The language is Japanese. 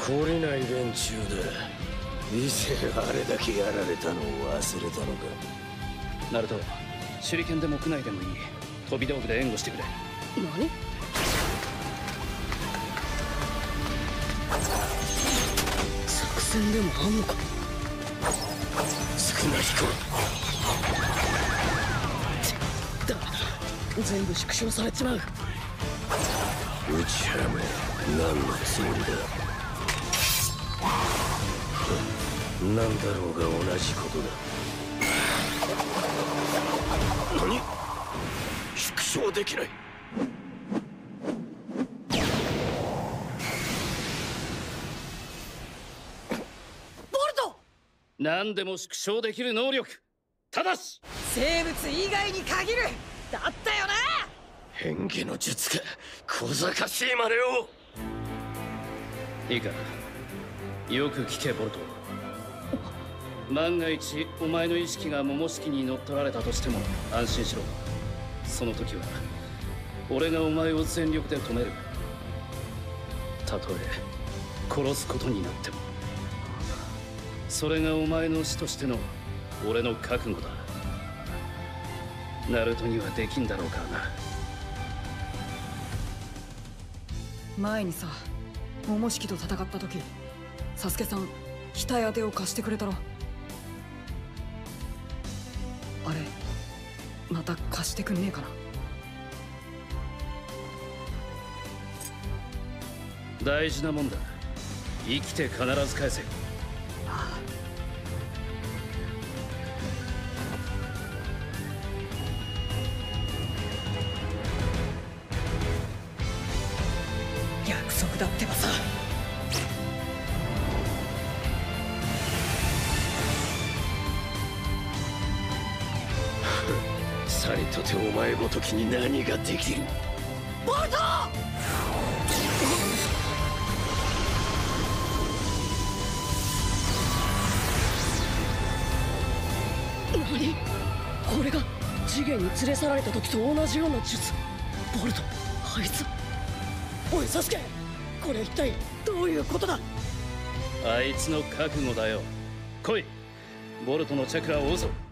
懲りない連中だ。以前あれだけやられたのを忘れたのか。 ナルト、手裏剣でも区内でもいい。飛び道具で援護してくれ。 何？作戦でもあんのか。 少な彦。 ダメだ、全部縮小されちまう。 内山、何のつもりだ。何だろうが同じことだ。何？縮小できない。 ボルト！ 何でも縮小できる能力。ただし生物以外に限るだったよな。 変化の術か、小賢しいまねを。 いいか、よく聞けボルト。万が一お前の意識が桃式に乗っ取られたとしても安心しろ。その時は俺がお前を全力で止める。たとえ殺すことになっても。それがお前の師としての俺の覚悟だ。ナルトにはできんだろうからな。 前にさ、桃式と戦った時、サスケさん額当てを貸してくれたろ。あれまた貸してくんねえかな。 大事なもんだ。生きて必ず返せ。 ああ。約束だってばさ。 さりとてお前ごときに何ができる。 ボルト！何？これが次元に連れ去られた時と同じような術。ボルト、あいつ。おいサスケ、これ一体どういうことだ。 あいつの覚悟だよ。来い、ボルトのチャクラを追うぞ。